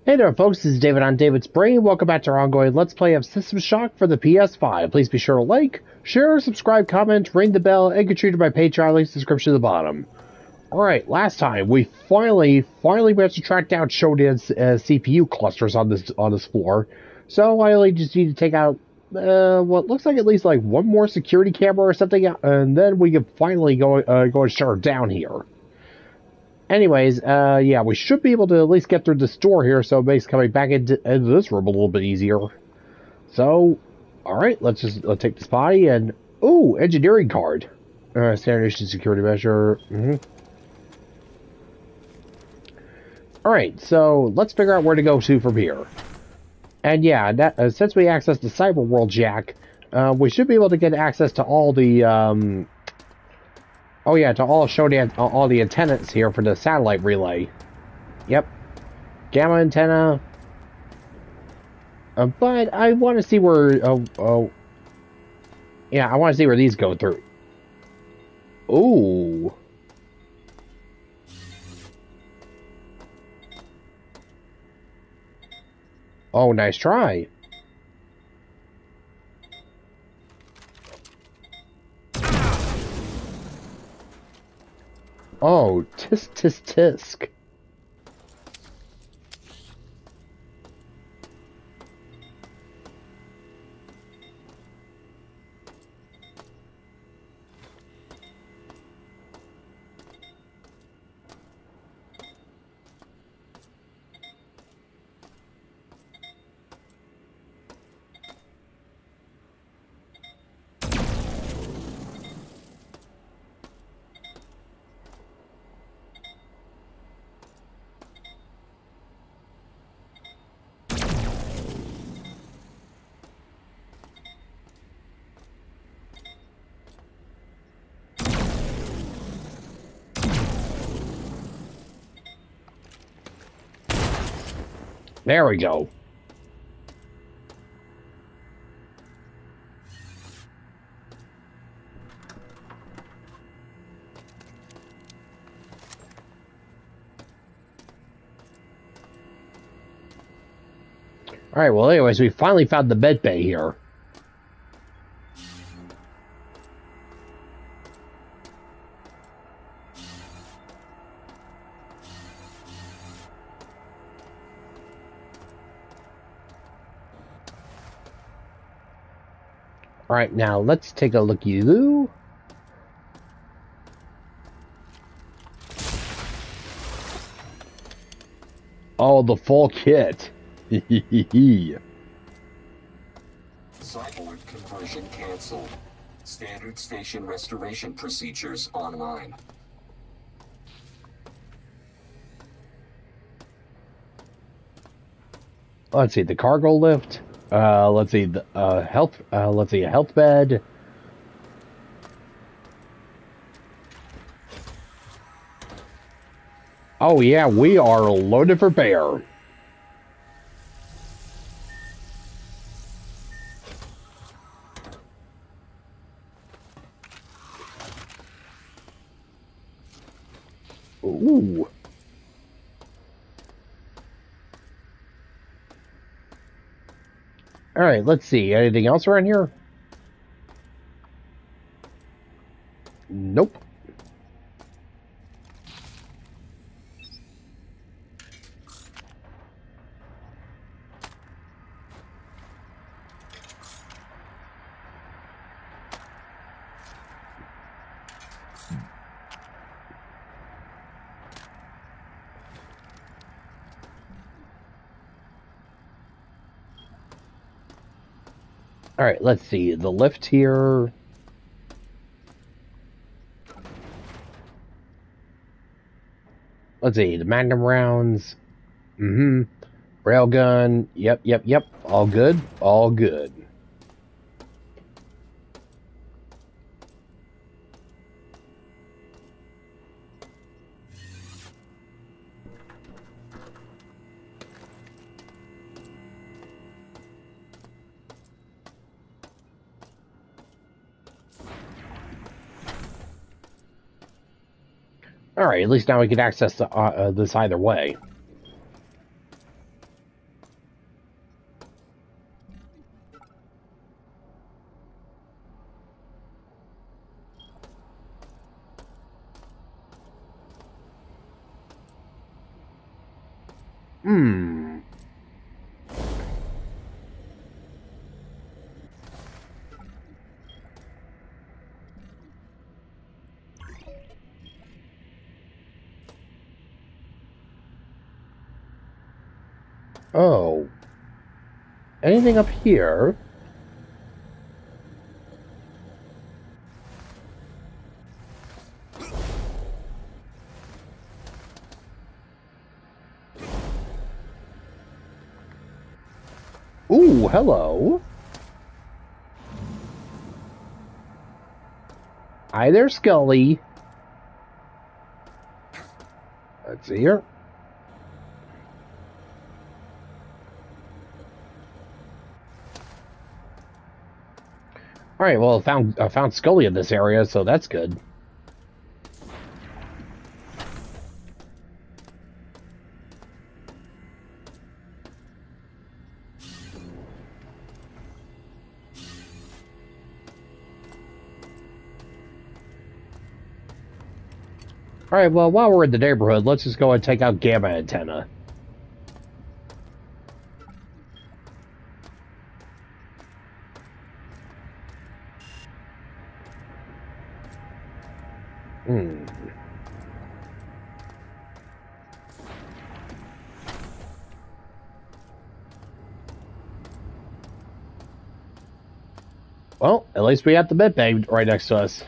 Hey there folks, this is David on David's Brain. Welcome back to our ongoing Let's Play of System Shock for the PS5. Please be sure to like, share, subscribe, comment, ring the bell, and contribute to my Patreon links in the description at the bottom. Alright, last time we finally managed to track down Shodan's CPU clusters on this floor. So I only just need to take out what looks like at least like one more security camera or something, and then we can finally go and shut her down here. Anyways, yeah, we should be able to at least get through this door here, so it makes coming back into this room a little bit easier. So, alright, let's take this body and... Ooh, engineering card. Standard issue security measure. Alright, so let's figure out where to go to from here. And yeah, that, since we accessed the Cyber World Jack, we should be able to get access to all the, oh yeah, to all of Shodan, all the antennas here for the satellite relay. Yep. Gamma antenna. But I want to see where, yeah, I want to see where these go through. Ooh. Oh, nice try. Oh, tisk tisk tisk. There we go. Alright, well anyways, we finally found the med bay here. Alright, now let's take a looky-loo. Oh, the full kit. Cyborg conversion canceled. Standard station restoration procedures online. Let's see, the cargo lift. Let's see, the health. Let's see, a health bed. Oh yeah, we are loaded for bear. Ooh. Alright, let's see. Anything else around here? Nope. Alright, let's see. The lift here. Let's see. The magnum rounds. Railgun. Yep. All good. All good. Alright, at least now we can access the, this either way. Hmm. Oh. Anything up here? Ooh, hello. Hi there, Scully. Let's see here. All right, well, I found Scully in this area, so that's good. All right, well, while we're in the neighborhood, let's just go and take out Gamma Antenna. Hmm. Well, at least we got the med bay right next to us.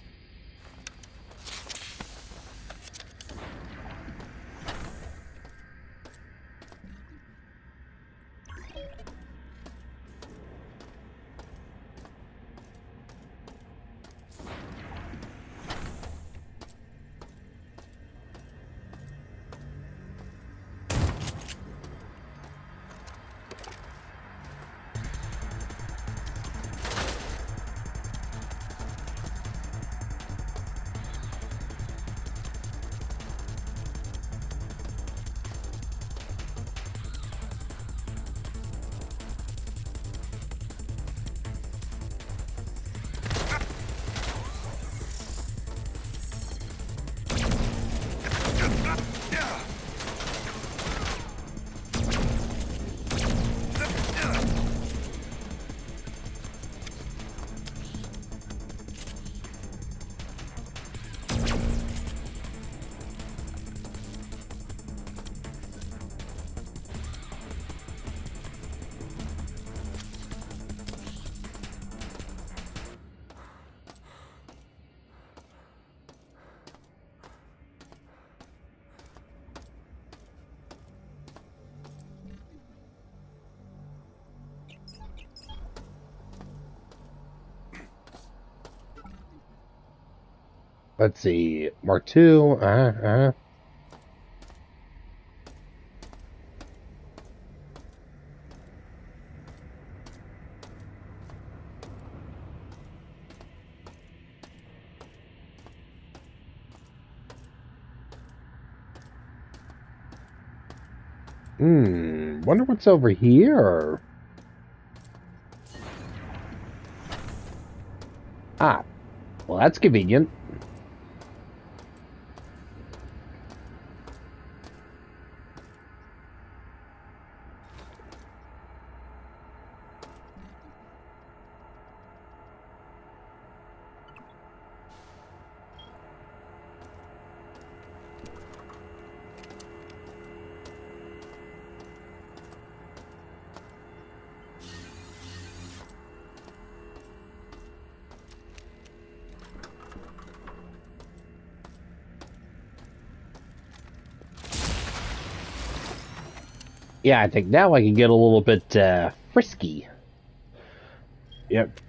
Let's see, Mark II. Wonder what's over here. Ah, well, that's convenient. Yeah, I think now I can get a little bit frisky. Yep.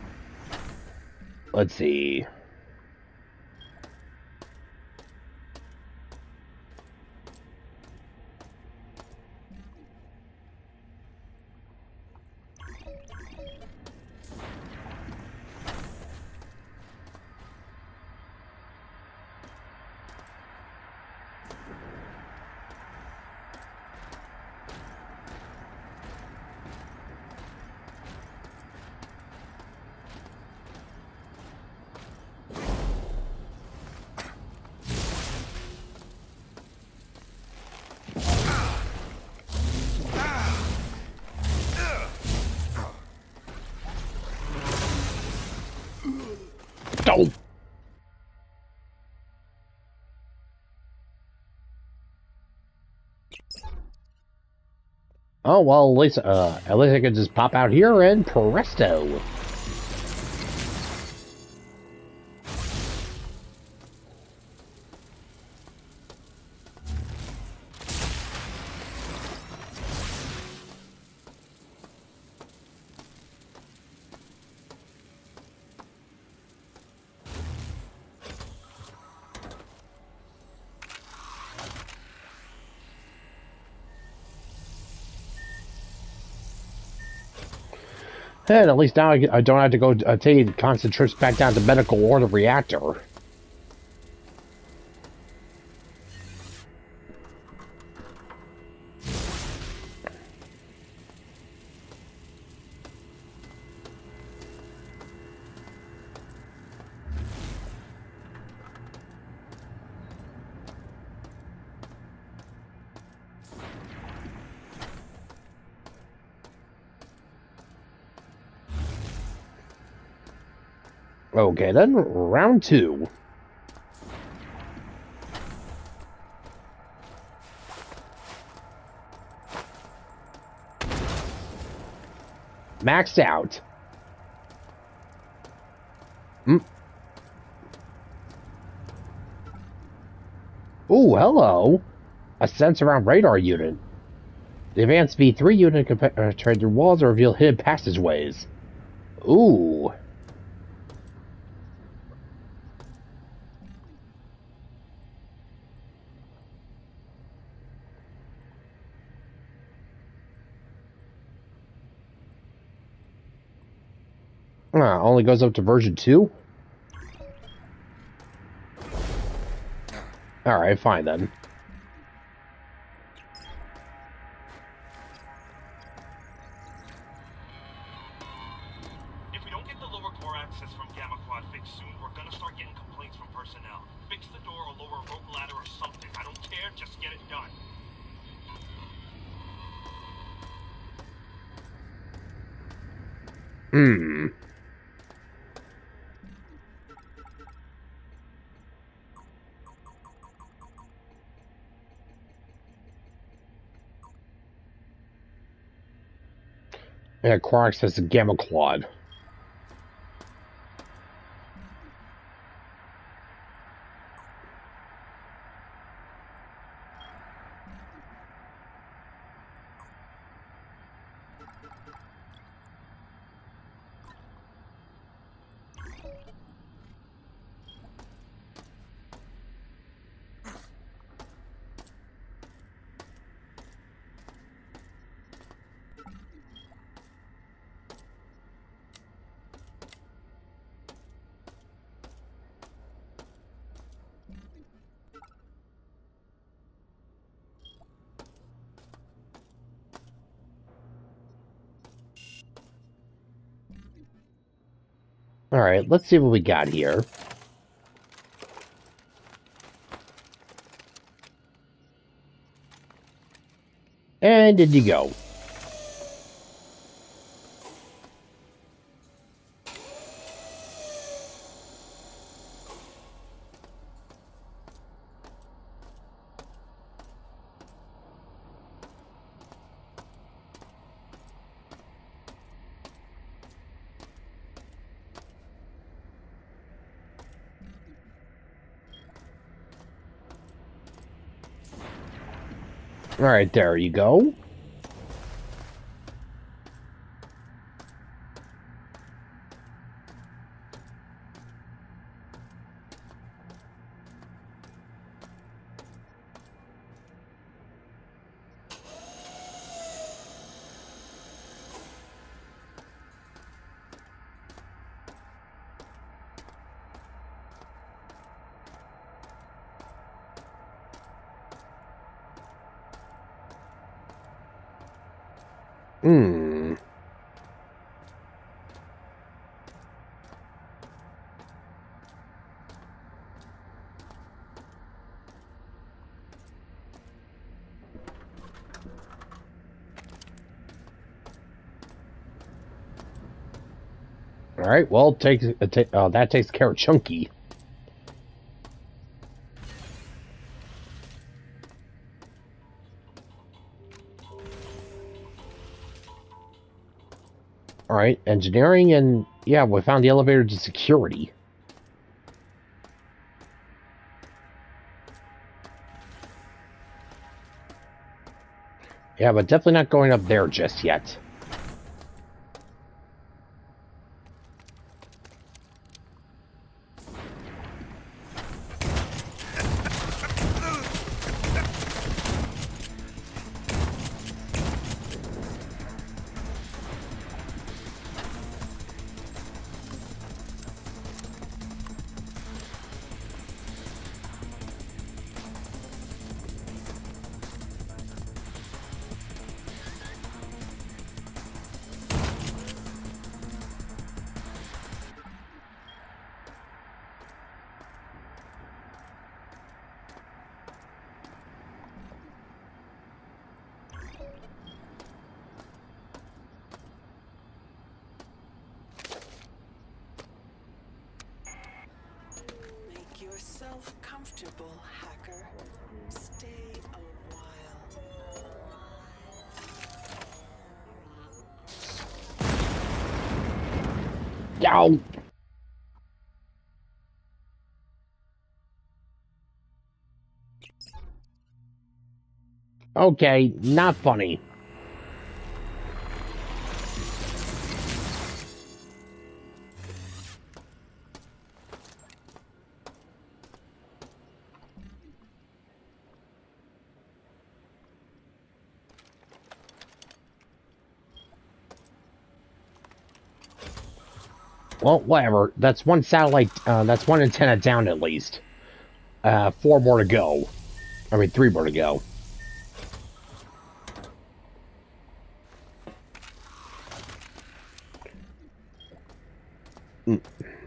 Let's see. Oh, well, at least I can just pop out here and presto. And at least now I don't have to go take constant trips back down to medical or the reactor. Okay, then round 2. Maxed out. Ooh, hello. A sense around radar unit. The advanced V3 unit can penetrate through walls or reveal hidden passageways. Ooh. Only goes up to version 2? Alright, fine then. If we don't get the lower core access from Gamma Quad fixed soon, we're gonna start getting complaints from personnel. Fix the door or lower a rope ladder or something. I don't care, just get it done. Yeah, core access to Gamma Quad. Alright, let's see what we got here. And did you go? Alright, there you go. Alright, well, that takes care of Chunky. Alright, engineering, and yeah, we found the elevator to security. Yeah, but definitely not going up there just yet. Yourself comfortable, hacker. Stay a while. Yow! Okay, not funny. Well, whatever. That's one satellite, that's one antenna down at least. 4 more to go. I mean, 3 more to go. Mm.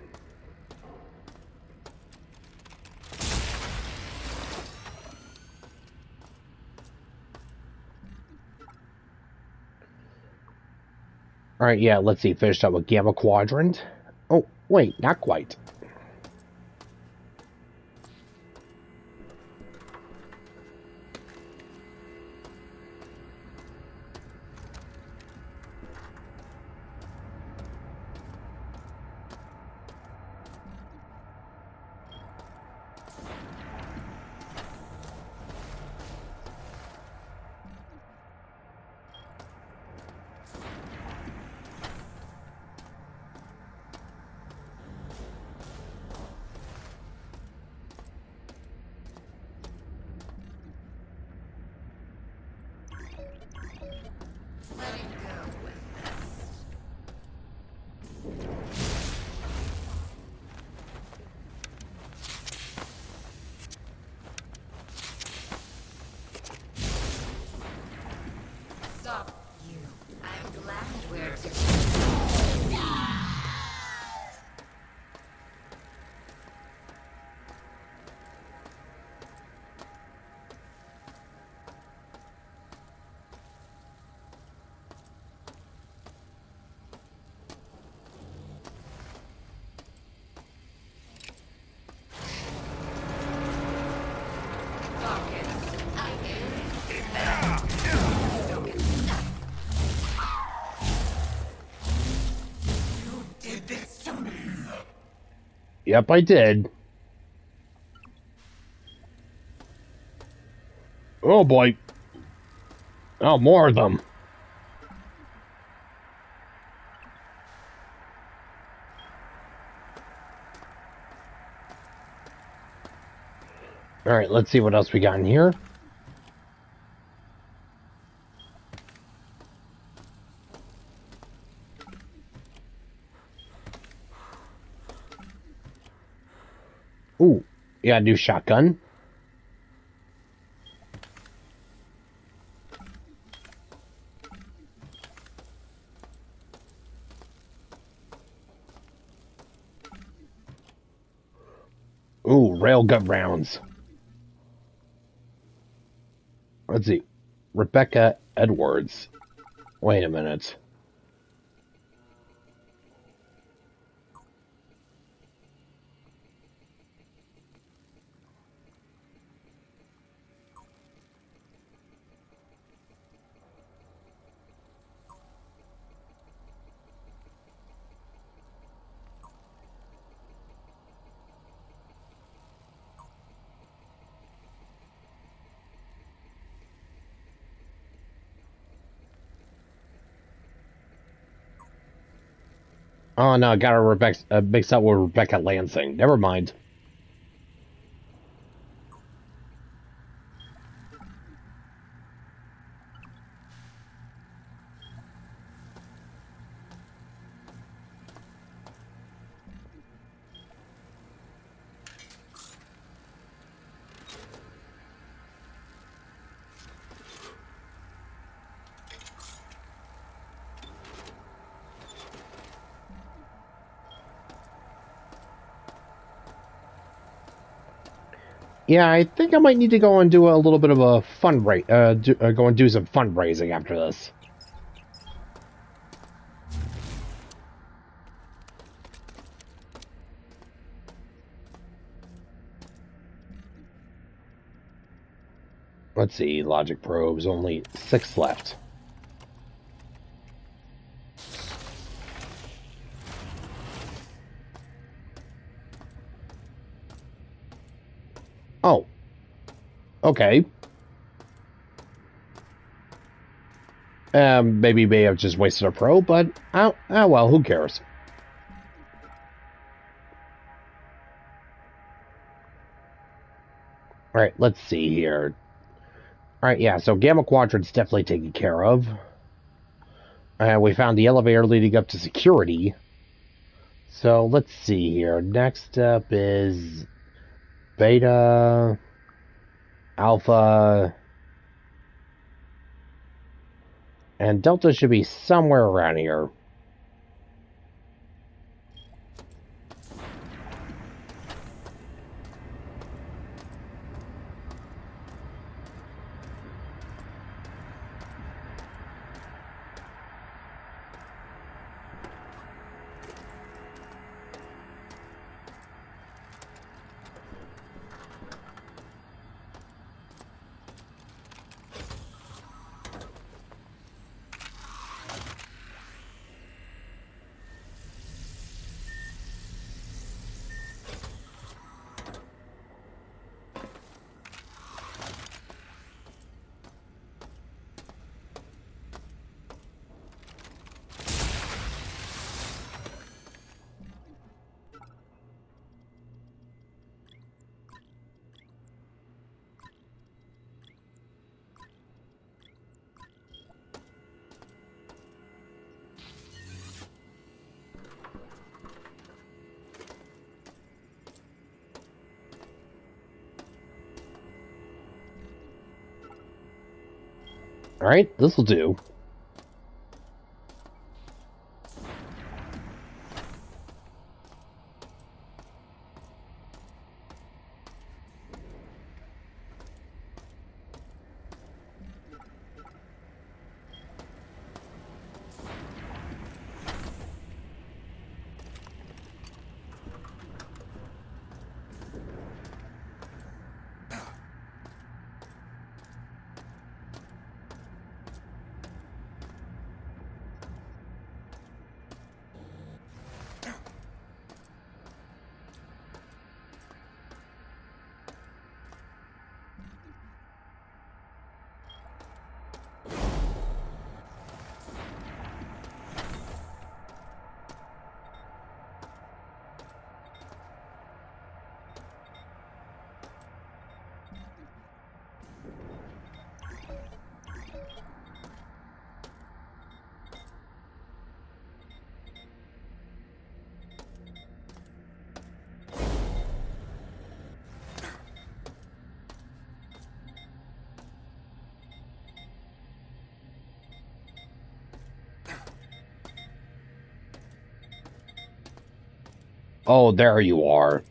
Alright, yeah, let's see. Finished up with Gamma Quadrant. Oh, wait, not quite. Yep, I did. Oh boy. Oh, more of them. Alright, let's see what else we got in here. Ooh, yeah, new shotgun. Ooh, railgun rounds. Let's see. Rebecca Edwards. Wait a minute. Oh no, I got her mixed up with Rebecca Lansing. Never mind. Yeah, I think I might need to go and do a little bit of a go and do some fundraising after this. Let's see, logic probes, only 6 left. Oh. Okay. Maybe may have just wasted a probe, but oh well, who cares? Alright, let's see here. Alright, yeah, so Gamma Quadrant's definitely taken care of. We found the elevator leading up to security. So let's see here. Next up is Beta, Alpha, and Delta should be somewhere around here. Alright, this'll do. Oh, there you are.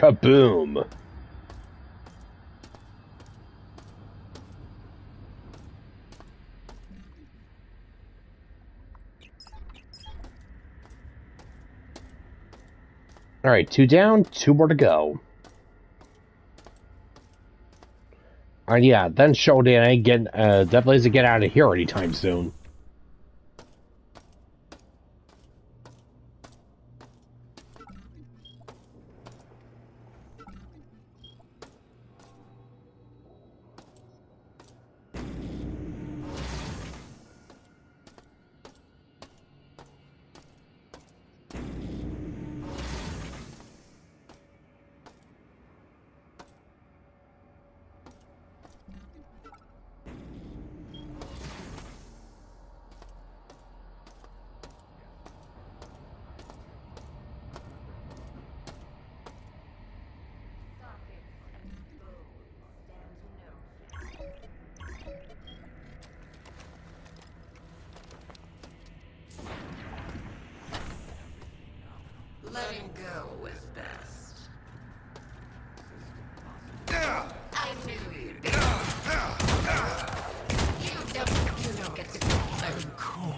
Kaboom! Alright, 2 down, 2 more to go. Alright, yeah, then Shodan ain't getting, definitely doesn't get out of here anytime soon. Letting go is best. I knew you'd be. You don't get to go. I'm cold.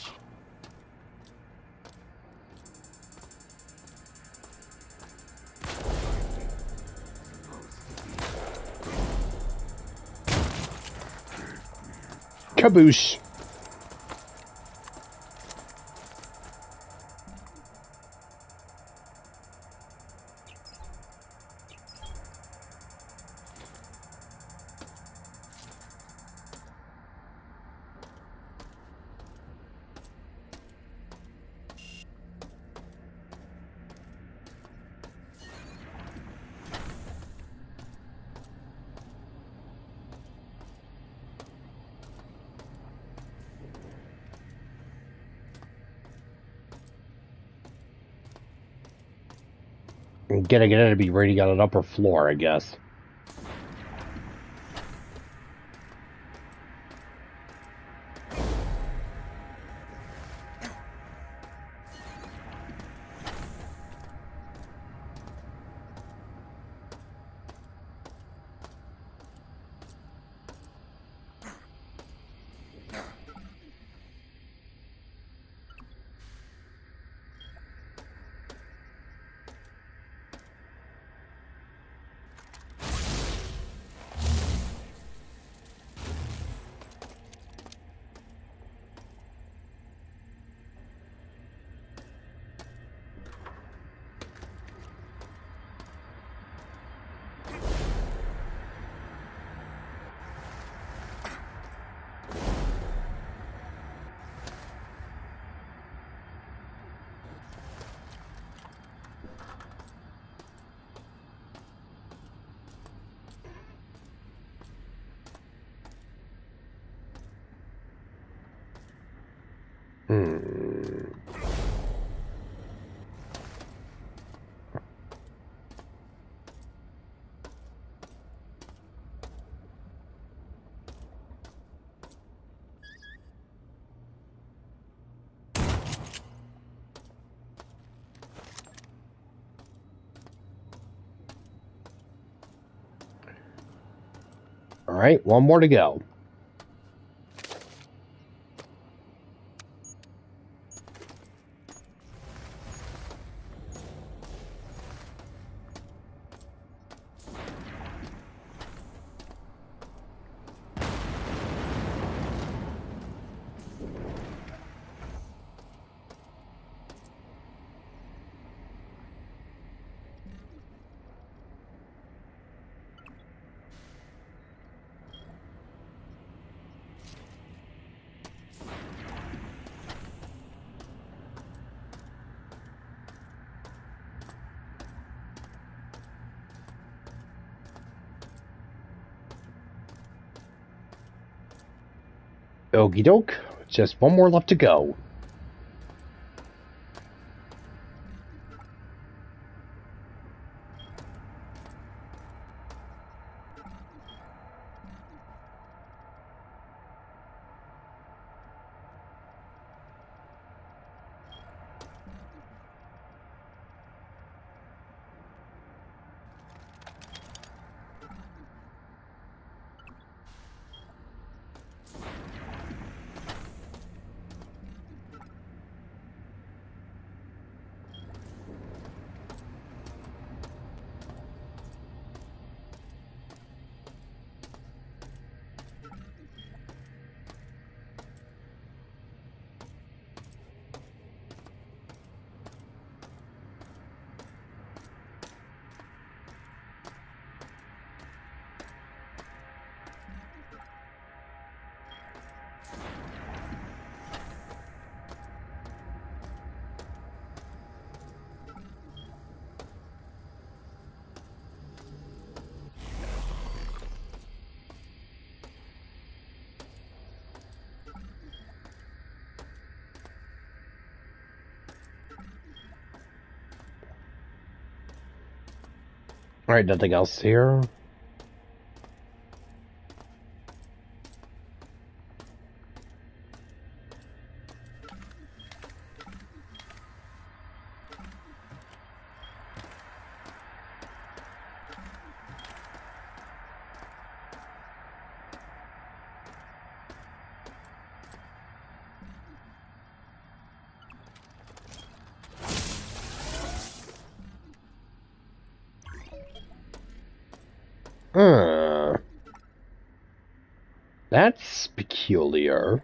Kaboosh! Getting it to be rating on an upper floor, I guess. Alright, 1 more to go. Okie doke, just 1 more left to go. Alright, nothing else here. That's peculiar.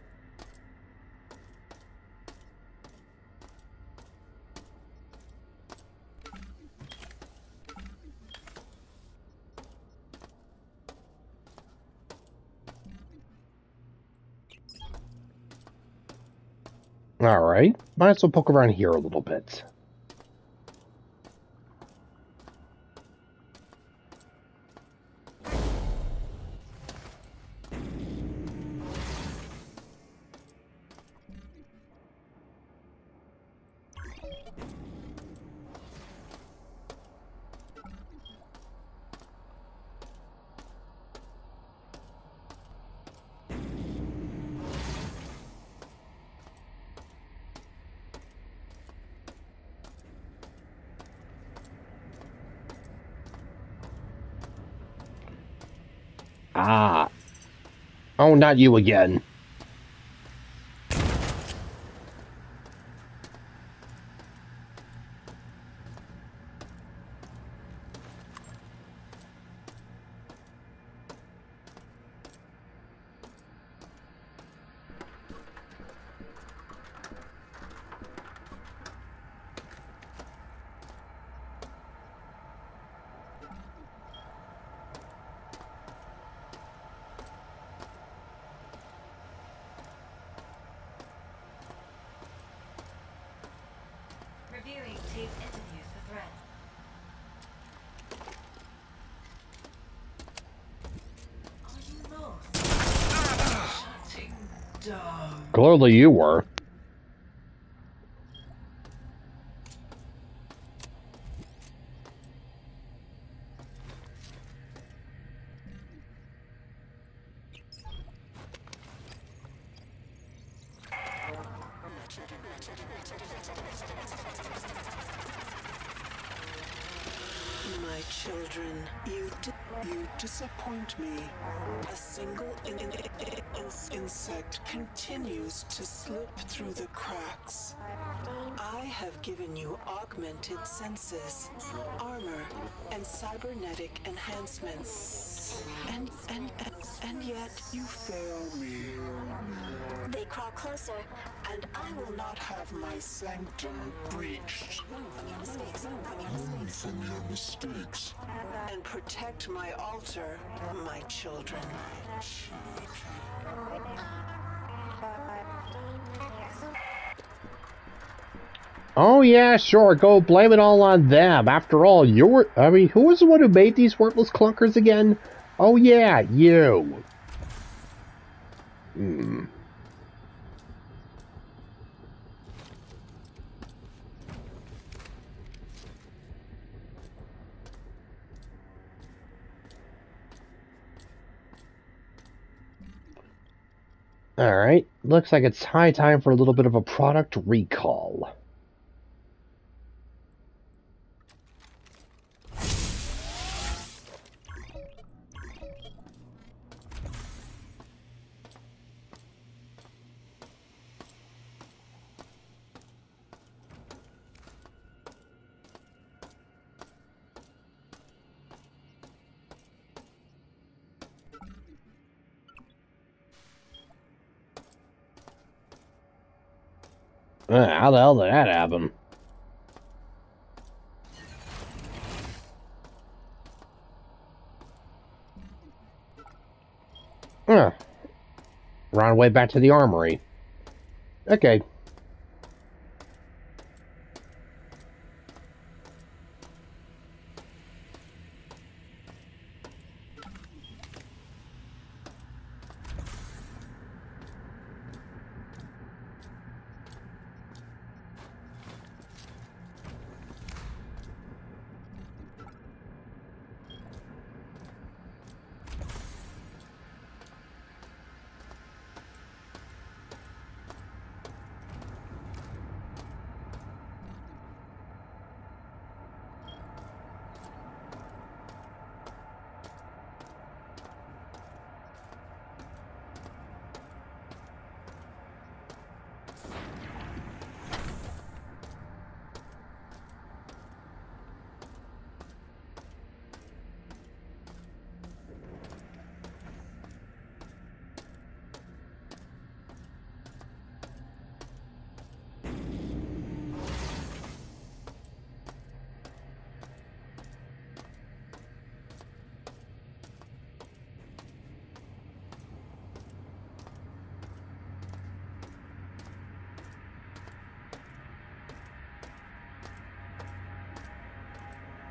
Alright, might as well poke around here a little bit. Ah. Oh, not you again. Reviewing team interviews for threat. Are you lost? Shutting down. Clearly you were. My children, you disappoint me. A single insect continues to slip through the cracks. I have given you augmented senses, armor, and cybernetic enhancements. And yet you fail me. They crawl closer, and I will not have my sanctum breached. Learn from your mistakes. And protect my altar, my children. Oh yeah, sure, go blame it all on them. After all, who was the one who made these worthless clunkers again? Oh yeah, you. Alright, looks like it's high time for a little bit of a product recall. How the hell did that happen? We're on our way back to the armory. Okay.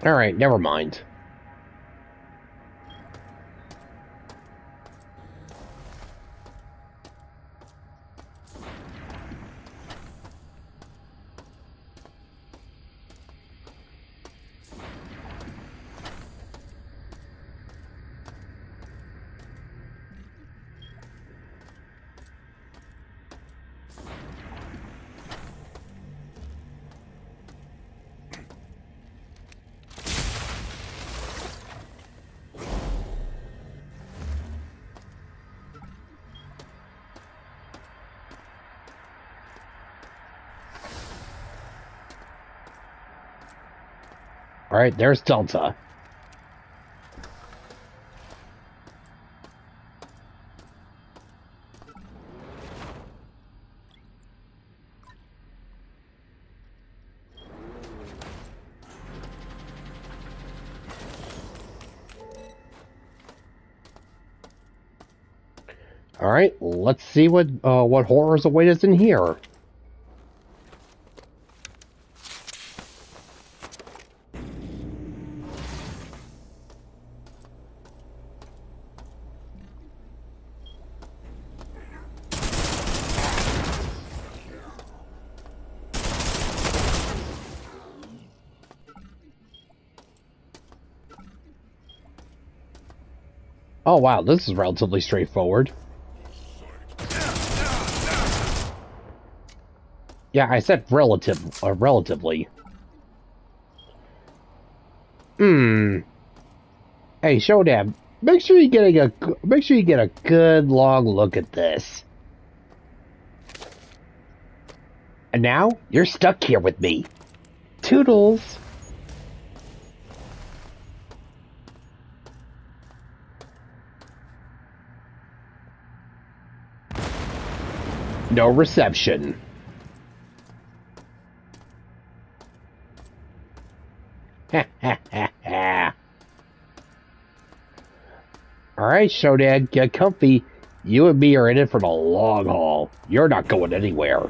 Alright, never mind. Alright, there's Delta. Alright, let's see what horrors await us in here. Oh wow, this is relatively straightforward. Yeah, I said relatively. Hey, Shodan, make sure you get a good long look at this. And now you're stuck here with me. Toodles. No reception. Alright, Shodan, get comfy. You and me are in it for the long haul. You're not going anywhere.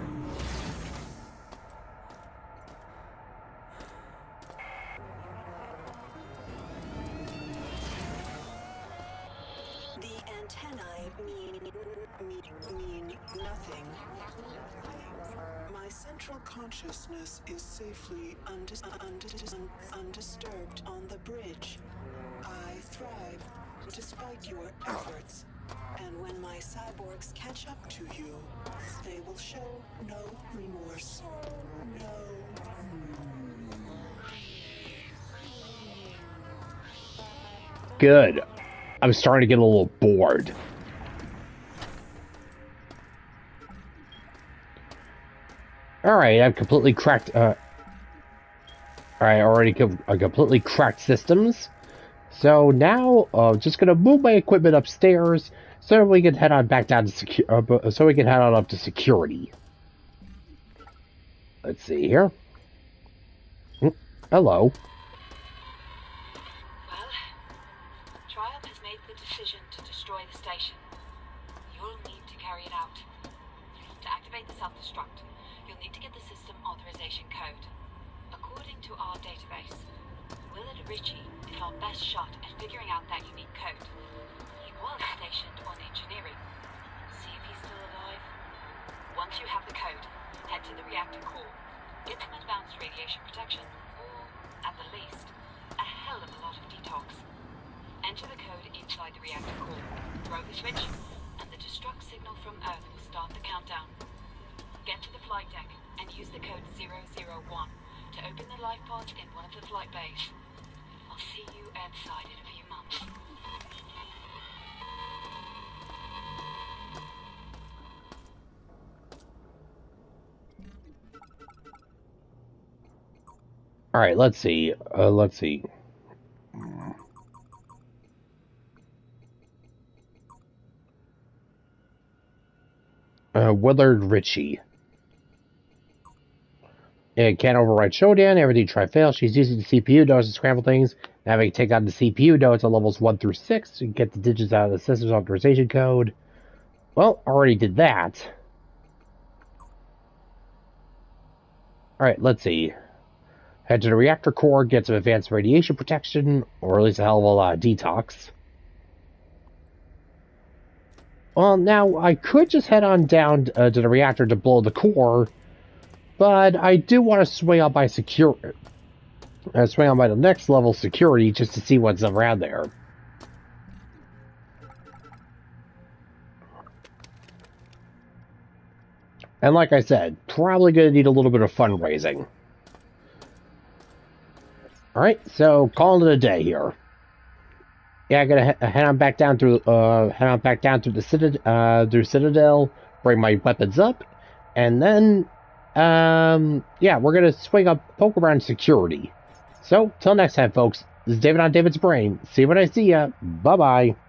The antennae mean nothing. My central consciousness is safely undisturbed on the bridge. I thrive despite your efforts. And when my cyborgs catch up to you, they will show no remorse. No. Good. I'm starting to get a little bored. Alright, I've completely cracked, I completely cracked systems. So now, just gonna move my equipment upstairs so we can head on back down to so we can head on up to security. Let's see here. Hello. Well, TriOp has made the decision to destroy the station. You'll need to carry it out. To activate the self-destruct, you'll need to get the system authorization code. According to our database, Willard Ritchie is our best shot at figuring out that unique code. He was stationed on engineering. See if he's still alive. Once you have the code, head to the reactor core. Get some advanced radiation protection, or, at the least, a hell of a lot of detox. Enter the code inside the reactor core, throw the switch, and the destruct signal from Earth will start the countdown. Get to the flight deck and use the code 001 to open the life pods in one of the flight bays. I'll see you outside in a few months. Alright, let's see. Willard Ritchie. It can't override Shodan. Everything try fail. She's using the CPU nodes to scramble things. Having to take on the CPU nodes on levels 1 through 6 to get the digits out of the system's authorization code. Well, already did that. Alright, let's see. Head to the reactor core, get some advanced radiation protection, or at least a hell of a lot of detox. Well, now, I could just head on down to the reactor to blow the core, but I do want to swing on by swing on by the next level security just to see what's around there. And like I said, probably going to need a little bit of fundraising. Alright, so calling it a day here. Yeah, I gotta head on back down through the Citadel, bring my weapons up, and then yeah, we're gonna swing up, poke around security. So, till next time, folks, this is David on David's Brain. See you when I see ya. Bye-bye.